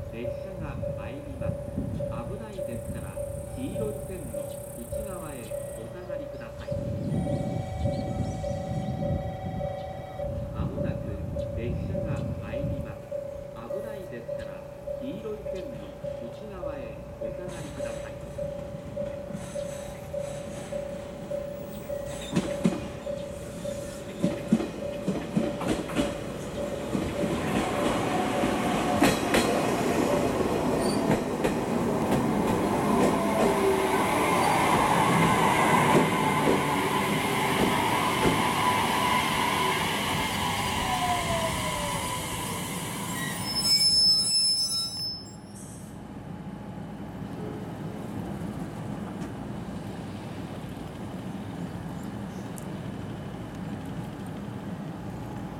列車が参ります。危ないですから、黄色い線の内側へお下がりください。まもなく列車が参ります。危ないですから、黄色い線の内側へお下がりください。